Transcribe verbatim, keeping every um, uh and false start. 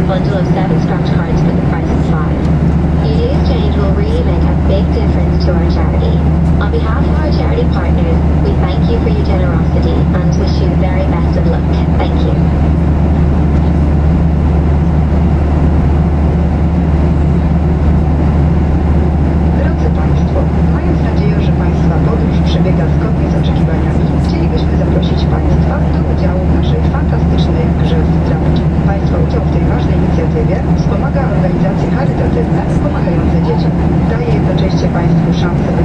bundle of seven scratch cards for the price of five. Your day's change will really make a big difference to our charity. On behalf of our charity partners, we thank you for your generosity and wish you the very best of luck. Thank you. Drodzy Państwo, mając nadzieję, że Państwa podróż przebiega zgodnie z oczekiwaniami, chcielibyśmy zaprosić Państwa do udziału w naszej fantastycznej grze w Sprawdź. Państwa udział w tej ważnej inicjatywie wspomaga organizacje charytatywne pomagające dzieciom. Daje jednocześnie Państwu szansę